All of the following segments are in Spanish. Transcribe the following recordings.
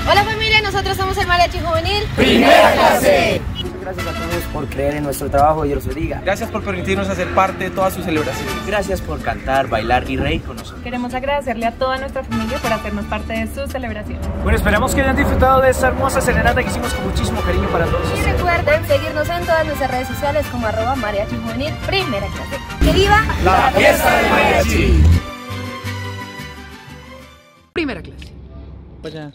Hola familia, nosotros somos el Mariachi Juvenil Primera Clase. Muchas gracias a todos por creer en nuestro trabajo, Dios los bendiga. Gracias por permitirnos hacer parte de todas sus celebraciones. Gracias por cantar, bailar y reír con nosotros. Queremos agradecerle a toda nuestra familia por hacernos parte de sus celebraciones. Bueno, esperamos que hayan disfrutado de esta hermosa serenata que hicimos con muchísimo cariño para todos. Y recuerden seguirnos en todas nuestras redes sociales como @Mariachi Juvenil Primera Clase. ¡Que viva la fiesta del mariachi! Primera Clase. Vaya.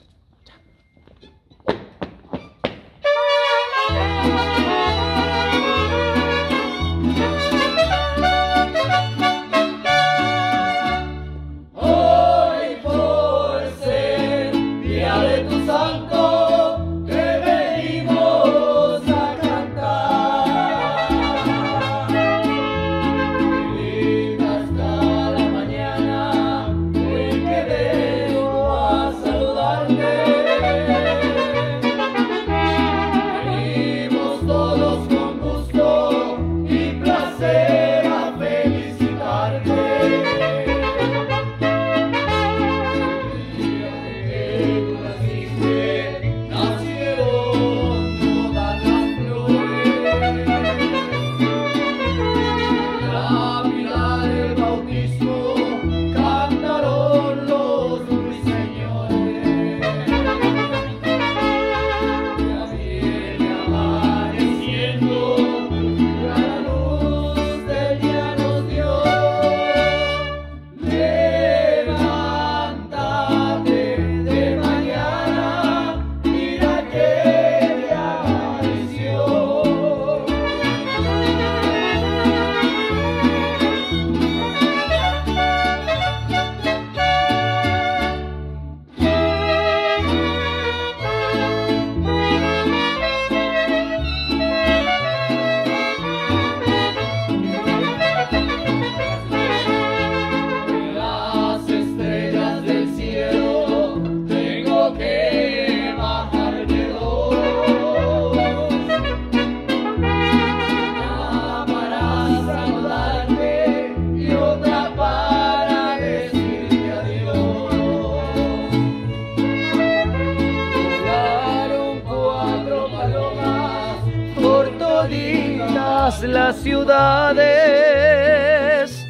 Las ciudades.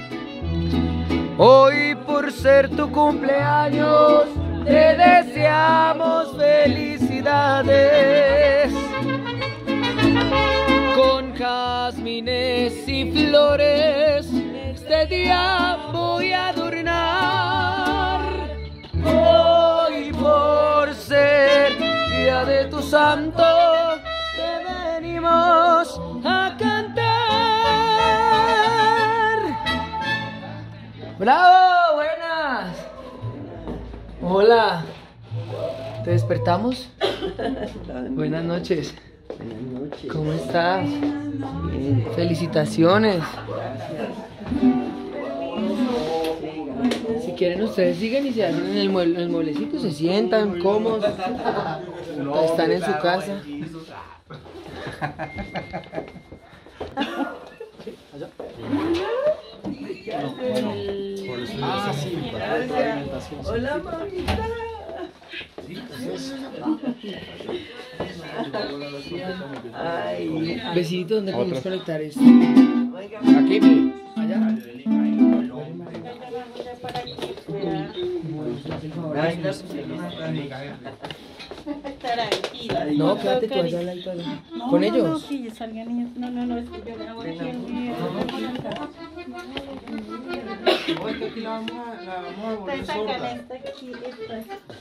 Hoy por ser tu cumpleaños te deseamos felicidades. Con jazmines y flores este día voy a adornar. Hoy por ser día de tu santo te venimos a cantar. ¡Bravo! ¡Buenas! Hola. ¿Te despertamos? Buenas noches. Buenas noches. ¿Cómo estás? Bien. Felicitaciones. Si quieren ustedes siguen y se hacen en el mueblecito, se sientan cómodos. Están en su casa. Hola, mamita. Ay, besito, ¿dónde podemos conectar esto? Aquí, Allá. Tranquila. No, quédate tú allá al lado. No, ¿Con no, ellos? No, que salgan niños. No, es que yo me hago aquí el video. Aquí la vamos a volver Esta sacan sorda. esta aquí, esta.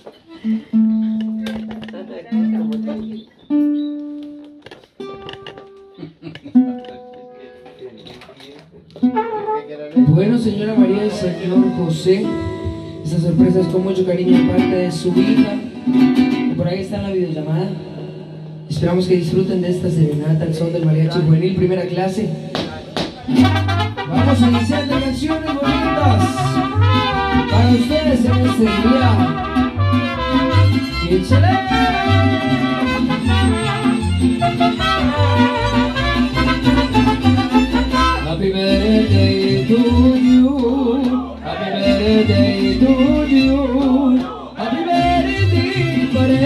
Bueno, señora María y señor José, esta sorpresa es con mucho cariño de parte de su hija, que por ahí está en la videollamada. Esperamos que disfruten de esta serenata al son del Mariachi Juvenil Primera Clase. Vamos a iniciar de canciones bonitas para ustedes en este día. ¡Échale! Happy birthday to you. Happy birthday to you. Happy birthday para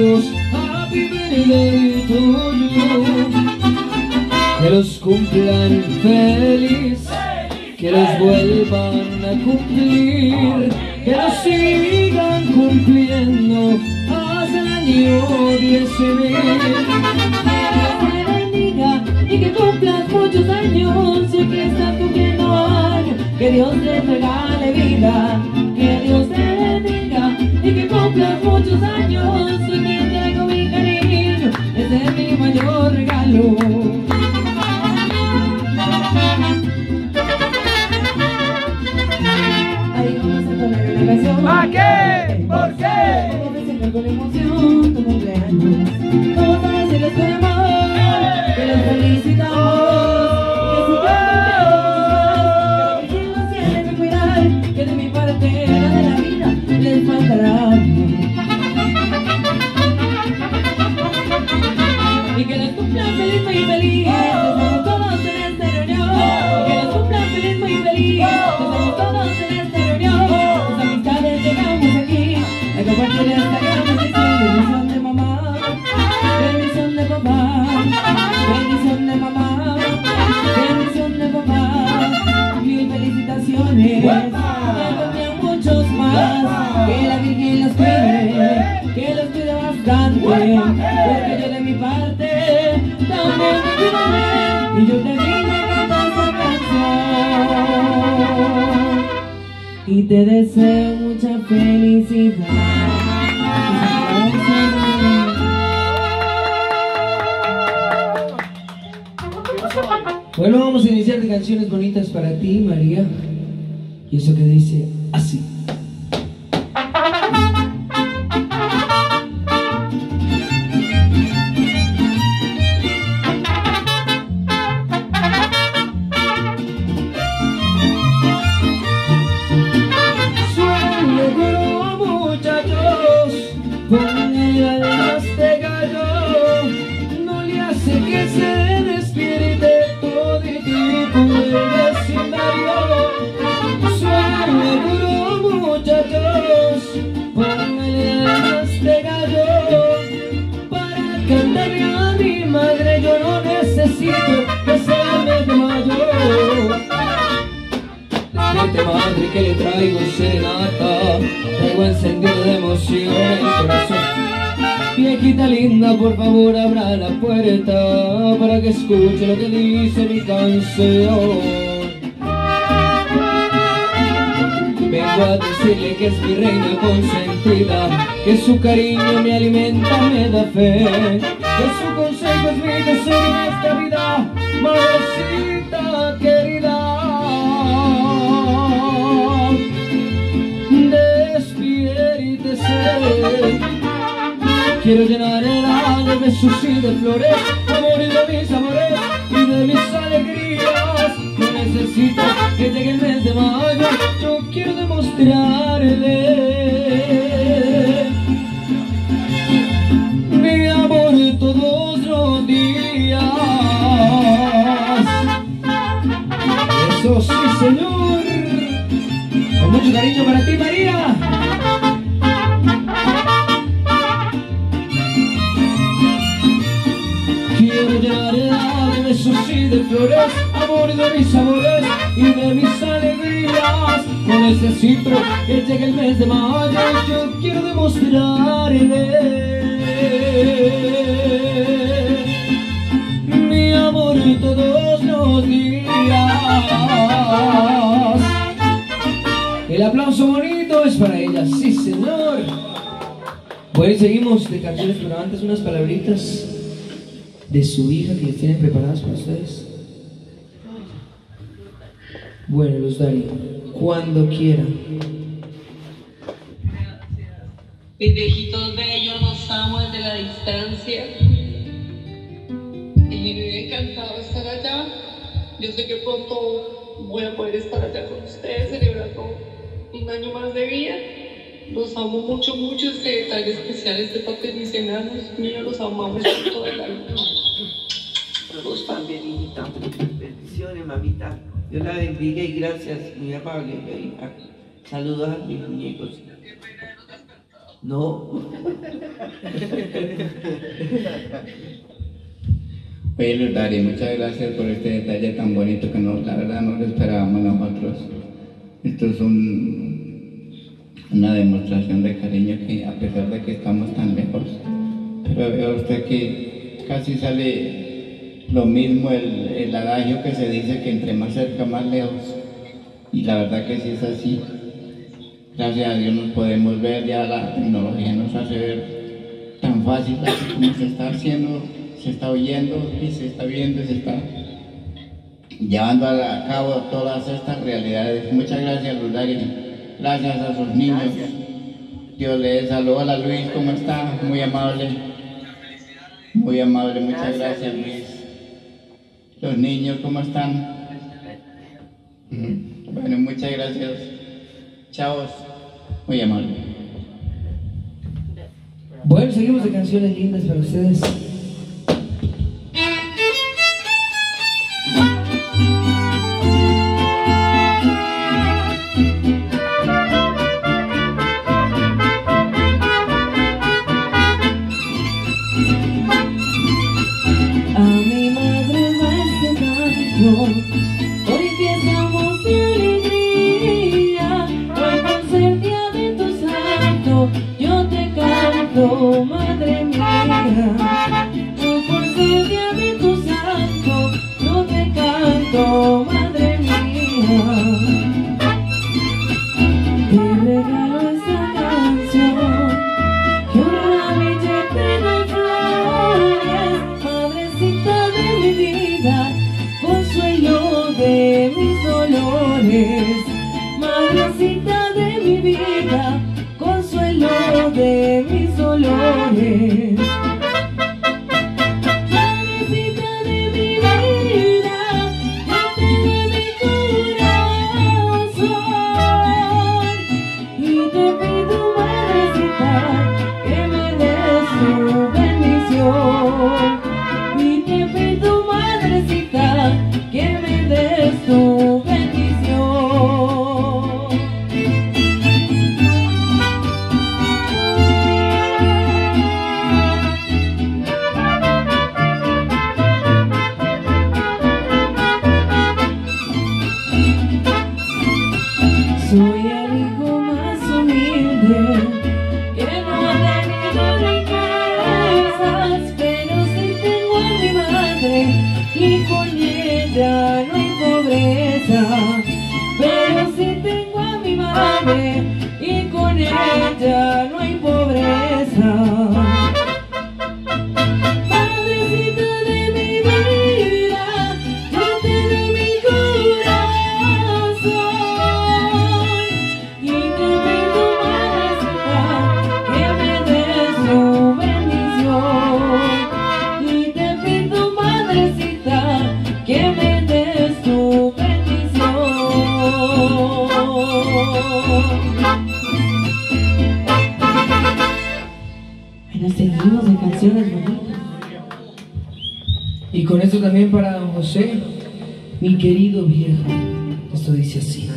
muchos happy birthday to you. Que los cumplan feliz, que los vuelvan a cumplir, que los sigan cumpliendo hasta el año 10.000. Que Dios te bendiga y que cumplas muchos años, y que estás cumpliendo años, que Dios te regale vida. Que Dios te bendiga y que cumplas muchos años, y que tengo mi cariño, ese es mi mayor regalo. Ahí vamos a poner una canción. ¿Para qué? ¿Por qué? Vamos a festejar con emoción tu cumpleaños. Vamos a decirles con amor que los felicitamos, que sigan cumpliendo muchos más, que quien los tiene que cuidar, que de mi parte nada de la vida les faltará. Y que les cumplan feliz, muy feliz, estamos todos en esta reunión. Y que les cumplan feliz, muy feliz, estamos todos en esta reunión. Las amistades llegamos aquí a compartir esta gran bendición. Bendición de mamá, bendición de papá, bendición de mamá, bendición de papá. Mil felicitaciones, que cumplan muchos más, que la Virgen los cuide bastante, porque yo de mi parte también te cuidaré, y yo te vine a cantar esta canción, y te deseo mucha felicidad. Bueno, vamos a iniciar de canciones bonitas para ti, María. Y eso que dice así. Madre, que le traigo serenata, traigo encendido de emoción el corazón. Viejita linda, por favor abra la puerta para que escuche lo que dice mi canción. Vengo a decirle que es mi reina consentida, que su cariño me alimenta, me da fe, que su consejo es mi tesoro en esta vida, madrecita querida. Quiero llenar el alma de besos y de flores, amor y de mis amores y de mis alegrías. No necesito que llegue el mes de mayo, yo quiero demostrarle mi amor todos los días. Eso sí, señor. Con mucho cariño para ti, María. Quiero llenar el alma de besos y de flores, amor de mis amores y de mis alegrías. No necesito que llegue el mes de mayo, yo quiero demostrarle mi amor todos los días. El aplauso bonito es para ella, sí señor. Bueno, y seguimos de canciones, pero antes unas palabritas de su hija que les tienen preparadas para ustedes. Bueno, los daré cuando quieran. Mis viejitos bellos, los amo desde la distancia. Y me hubiera encantado estar allá. Yo sé que pronto voy a poder estar allá con ustedes celebrando un año más de vida. Los amo mucho, mucho. Este detalle especial es de parte de mis enanos míos. Los amamos con todo el alma. Todos también, hijita. Bendiciones, mamita. Dios la bendiga y gracias, muy amable, hija. Saludos a mis muñecos. No. Oye, Luz Dari, muchas gracias por este detalle tan bonito que la verdad no lo esperábamos nosotros. Esto es una demostración de cariño que, a pesar de que estamos tan lejos, pero veo usted que casi sale lo mismo el adagio que se dice que entre más cerca, más lejos. Y la verdad que sí es así. Gracias a Dios nos podemos ver, ya la tecnología nos hace ver tan fácil así como se está haciendo, se está oyendo y se está viendo y se está llevando a cabo todas estas realidades. Muchas gracias, Luz Dari. Gracias a sus niños. Dios le dé salud. Hola Luis, ¿cómo está? Muy amable. Muy amable, muchas gracias Luis. Los niños, ¿cómo están? Bueno, muchas gracias. Chavos, muy amable. Bueno, seguimos de canciones lindas para ustedes. Hoy que estamos de alegría, hoy por ser día de tu santo, yo te canto, madre mía. Hoy por ser día de tu santo, yo te canto, madre mía. Te regalo esta canción, que una billete de flores, madrecita de mi vida, consuelo de mis dolores, madrecita de mi vida, consuelo de mis dolores. Madrecita de mi vida, yo te doy mi corazón y te pido, madrecita, que me des tu bendición. Y te pido, madrecita, que me des tu bendición. Soy el hijo más humilde, que no ha tenido riquezas, pero sí tengo a mi madre y con ella no hay pobreza. Pero sí tengo a mi madre y con ella no hay pobreza. Madrecita de mi vida, yo te doy mi corazón y te pido, madrecita, que me des tu bendición. Y te pido, madrecita, que me des tu bendición. Bueno, seguimos de canciones bonitas. Y con esto también para don José, mi querido viejo. Esto dice así.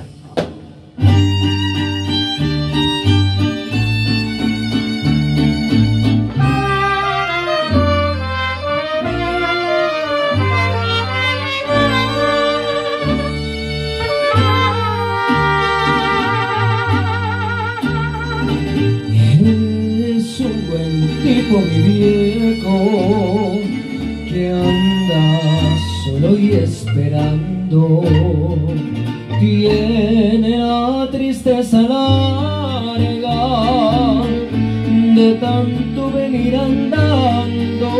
Es un buen tipo, mi viejo, que anda solo y esperando. Tiene la tristeza larga de tanto venir andando.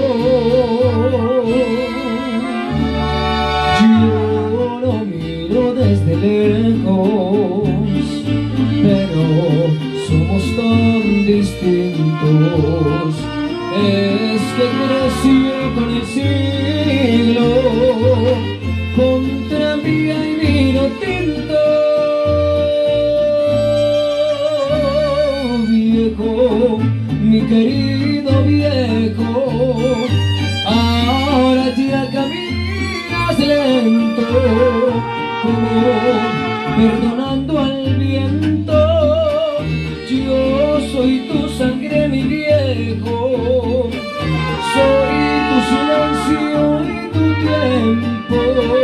Yo lo miro desde lejos, pero somos tan distintos. Es que creció con el siglo, con tranvía y vino tinto. Viejo, mi querido viejo, ahora ya caminas lento, como perdonando al viento. Yo soy tu viejo. Soy tu silencio y tu tiempo.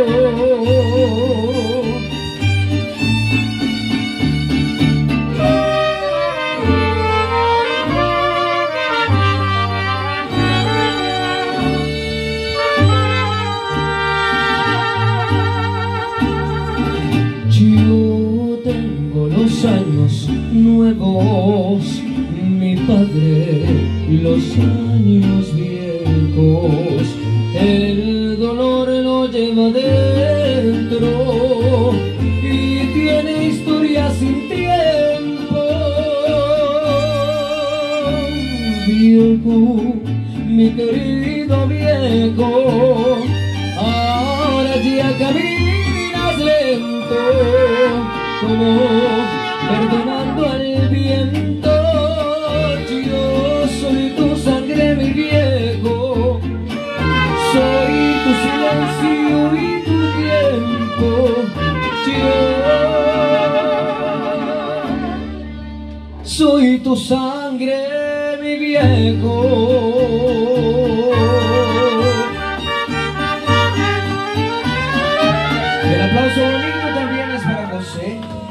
Yo tengo los años nuevos, mi padre los años viejos. El dolor lo lleva dentro y tiene historia sin tiempo. Viejo, mi querido viejo, ahora ya caminas lento, como perdonando al viento. Yo soy tu sangre, mi viejo, soy tu silencio y tu tiempo. Yo soy tu sangre, mi viejo. El aplauso bonito también es para José.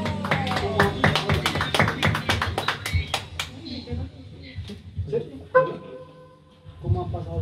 ¿Cómo ha pasado?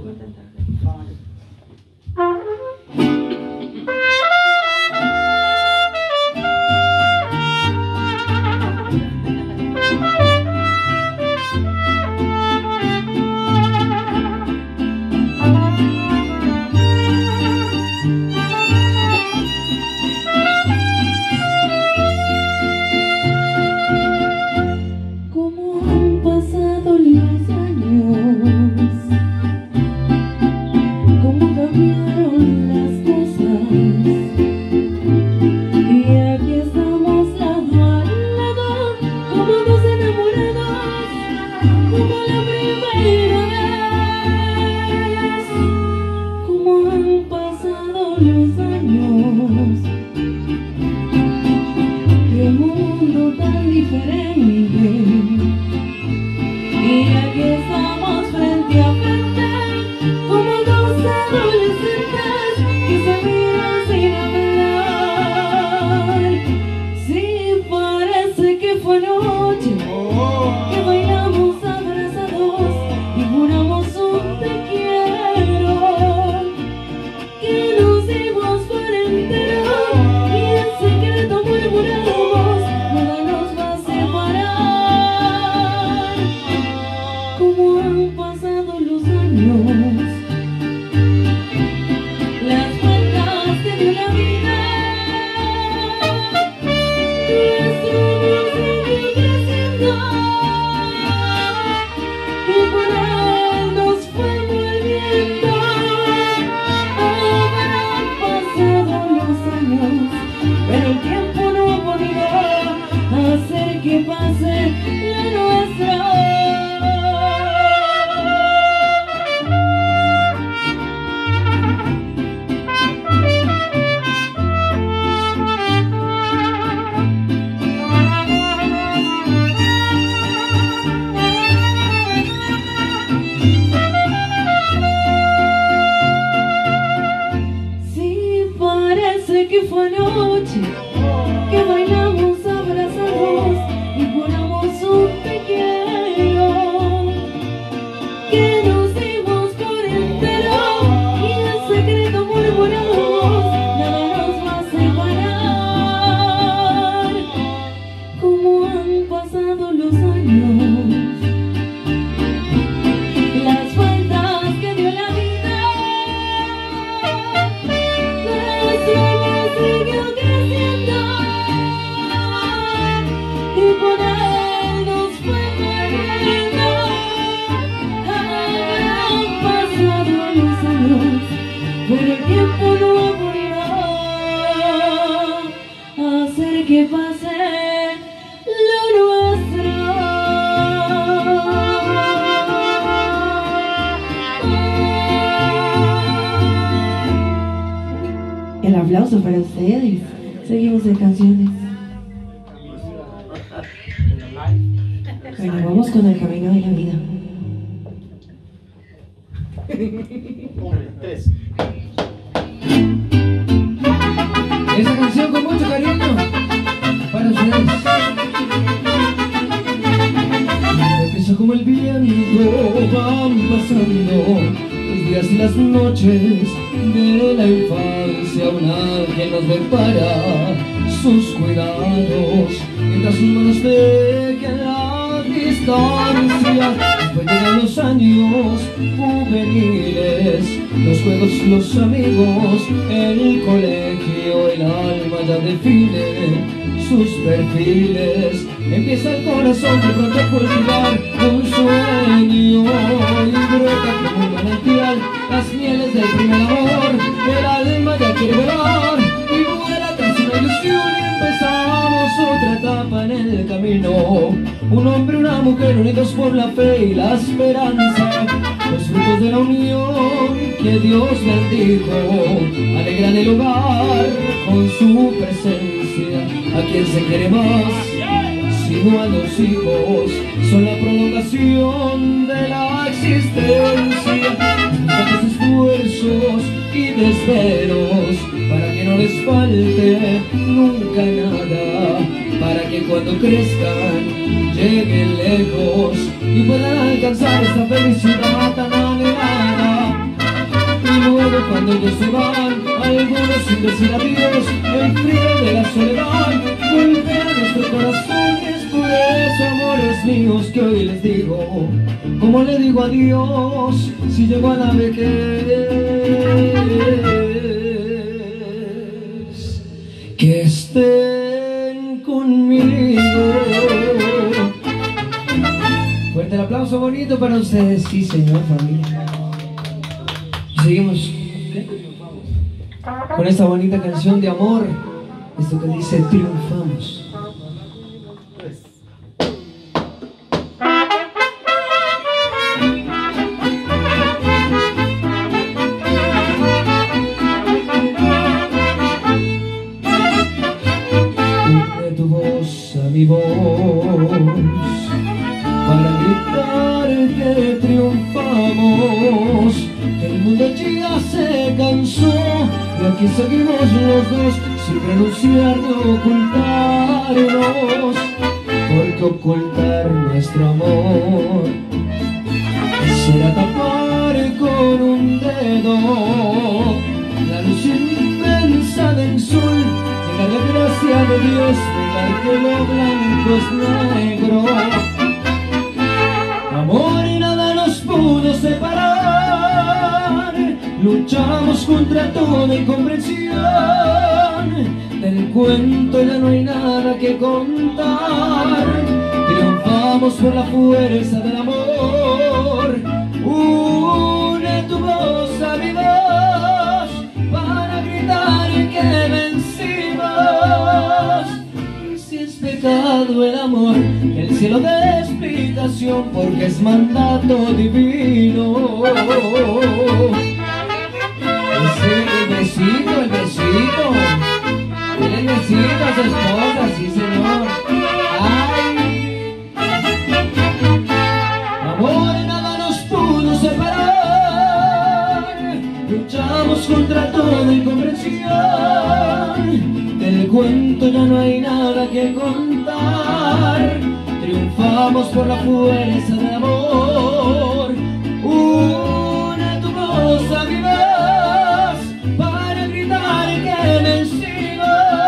El aplauso para ustedes. Seguimos en canciones. Bueno, vamos con el camino de la vida. 3. Esa canción con mucho cariño para ustedes. Empiezo como el viento, van pasando los días y las noches de la infancia. Un ángel nos depara sus cuidados, mientras sus manos dejan la distancia. Después llegan los años juveniles, los juegos, los amigos, el colegio, el alma ya define sus perfiles. Empieza el corazón de pronto a cultivar un sueño y brota como un manantial las mieles del primer amor. El alma ya quiere volar y vuela tras una ilusión y empezamos otra etapa en el camino. Un hombre y una mujer unidos por la fe y la esperanza, los frutos de la unión que Dios bendijo alegran el hogar con su presencia. ¿A quién se quiere más? Sino a los hijos, son la prolongación de la existencia. Tantos esfuerzos y desvelos para que no les falte nunca nada, para que cuando crezcan lleguen lejos y puedan alcanzar esta felicidad tan anhelada. Y luego cuando ellos se van, algunos sin decir adiós, el frío de la soledad golpea nuestro corazón. Y es por eso, amores míos, que hoy les digo, como le digo adiós si llego a la vejez, que estén conmigo. Fuerte el aplauso bonito para ustedes. Sí, señor, familia. Seguimos con esta bonita canción de amor, esto que dice triunfamos. Une tu voz a mi voz para gritar que triunfamos. El mundo ya se cansó y aquí seguimos los dos sin renunciar ni ocultarnos, porque ocultar nuestro amor será tapar con un dedo la luz inmensa del sol, negar la gracia de Dios, negar que lo blanco es negro. Amor y nada nos pudo separar, luchamos contra toda incomprensión. Del cuento ya no hay nada que contar, triunfamos por la fuerza del amor. Une tu voz a mi voz para gritar que vencimos. Y si es pecado el amor, el cielo dé explicación, porque es mandato divino. El besito, el besito, el besito a su esposa, sí señor. Ay, amor, nada nos pudo separar, luchamos contra toda incomprensión. Del cuento ya no hay nada que contar, triunfamos por la fuerza del amor. Une tu voz a mi voz para gritar que vencimos.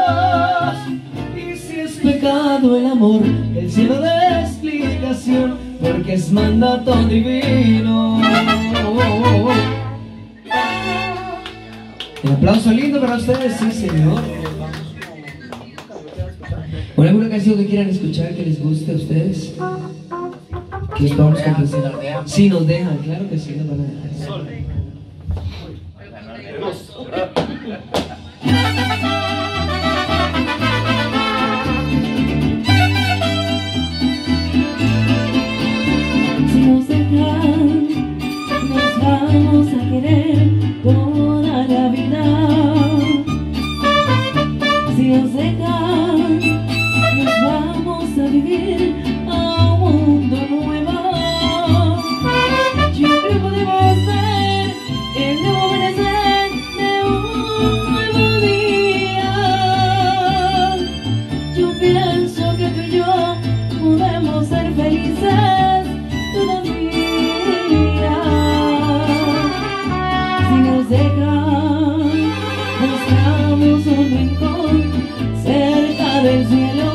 Y si es pecado el amor, el cielo dé explicación, porque es mandato divino. Un aplauso lindo para ustedes, sí señor. ¿O alguna canción que quieran escuchar que les guste a ustedes? Que os vamos a complacer. Sí, nos dejan, claro que sí, nos van a dejar. Si nos dejan, nos vamos a querer toda la vida. Si nos dejan, nos vamos a vivir a un mundo nuevo. Siempre podemos ver del cielo.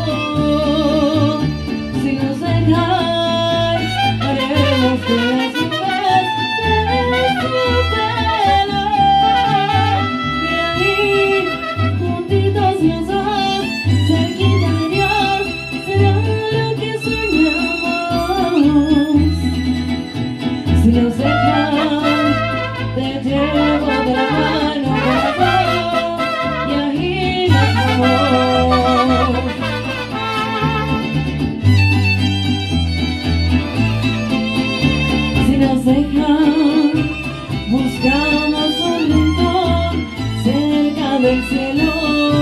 Si nos dejan, haremos que las nubes de su pelo. Y ahí, juntitos los dos, cerquita de Dios, será lo que soñamos. Si nos dejan, te llevo de la mano, corazón, y ahí nos vamos. Si nos dejan, buscamos un rincón cerca del cielo.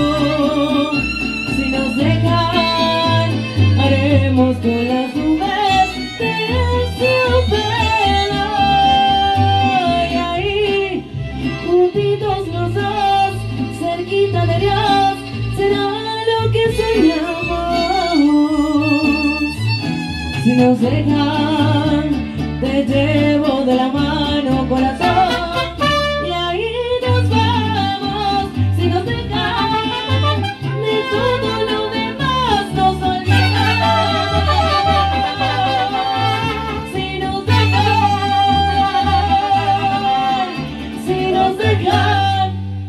Si nos dejan, haremos con las nubes de su pelo. Y ahí, juntitos los dos, cerquita de Dios, será lo que soñamos. Si nos dejan, te llevo de la mano, corazón, y ahí nos vamos. Si nos dejan, de todo lo demás nos olvidamos. Si nos dejan, si nos dejan.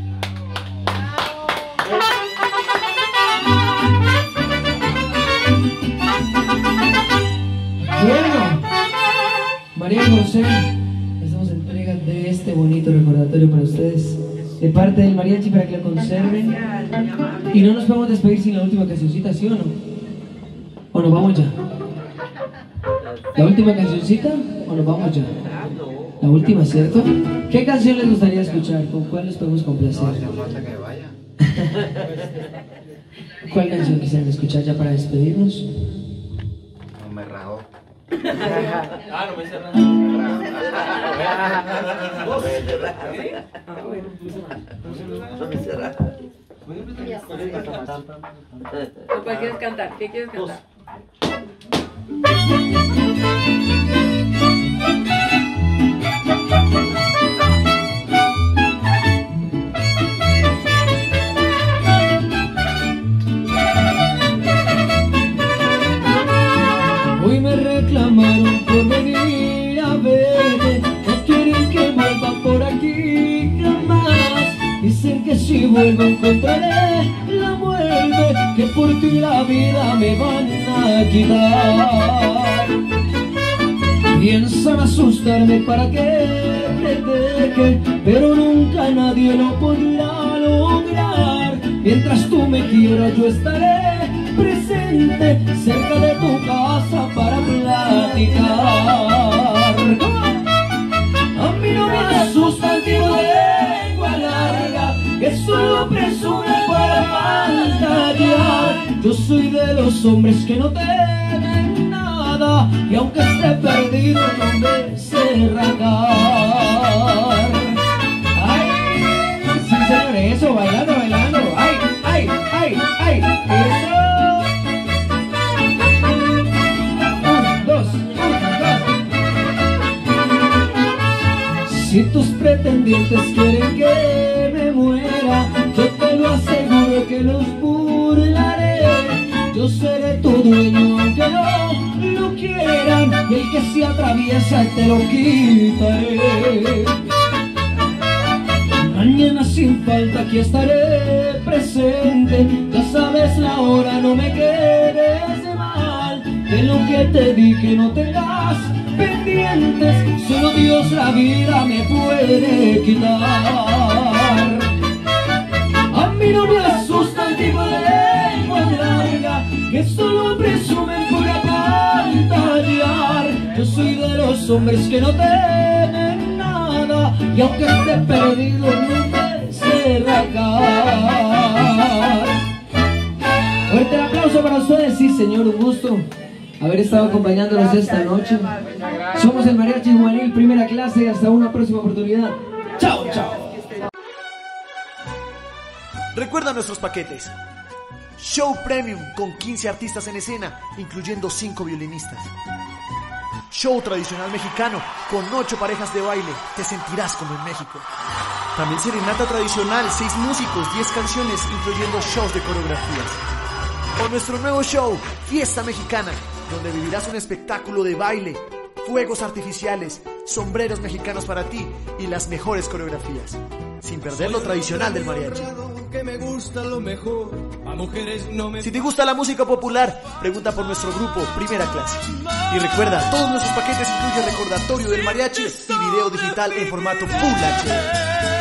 Bueno, María José, hacemos entrega de este bonito recordatorio para ustedes, de parte del mariachi, para que lo conserven. Y no nos podemos despedir sin la última cancioncita, ¿sí o no? ¿O nos vamos ya? ¿La última cancioncita o nos vamos ya? La última, ¿cierto? ¿Qué canción les gustaría escuchar? ¿Con cuál les podemos complacer? ¿Cuál canción quisieran escuchar ya para despedirnos? No me rajó. Ah, no me cerró. ¿Cuál quieres cantar? ¿Qué quieres cantar? Hoy me reclamaron por venir a verte, no quieren que vuelva por aquí jamás. Dicen que si vuelvo encontraré la muerte, que por ti la vida me van a quitar. Piensan asustarme para que te deje, pero nunca nadie lo podrá lograr. Mientras tú me quieras yo estaré presente cerca de tu casa para platicar. A mí no me asusta el tipo de lengua larga que solo presume para fantasear. Yo soy de los hombres que no temen nada y aunque esté perdido no me sé ragar. Ay, sí señores, eso, bailando, bailando. Ay, ay, ay, ay, eso. Si tus pretendientes quieren que me muera, yo te lo aseguro que los burlaré. Yo seré tu dueño aunque no lo quieran, y el que se atraviesa te lo quitaré. Mañana sin falta aquí estaré presente, ya sabes la hora, no me quedes de mal. De lo que te dije no tengas pendientes, solo Dios la vida me puede quitar. A mí no me asusta el tipo de lengua larga que solo presumen por apantallar. Yo soy de los hombres que no temen nada y aunque esté perdido no me sé ragar. Fuerte el aplauso para ustedes, sí señor, un gusto haber estado acompañándonos esta noche. Somos el Mariachi Juvenil, primera clase, y hasta una próxima oportunidad. Chao, chao. Recuerda nuestros paquetes. Show Premium con 15 artistas en escena, incluyendo 5 violinistas. Show tradicional mexicano con 8 parejas de baile, te sentirás como en México. También serenata tradicional, 6 músicos, 10 canciones, incluyendo shows de coreografías. Por nuestro nuevo show, Fiesta Mexicana, donde vivirás un espectáculo de baile, fuegos artificiales, sombreros mexicanos para ti y las mejores coreografías, sin perder lo tradicional del mariachi. Si te gusta la música popular, pregunta por nuestro grupo Primera Clase. Y recuerda, todos nuestros paquetes incluyen recordatorio del mariachi y video digital en formato Full HD.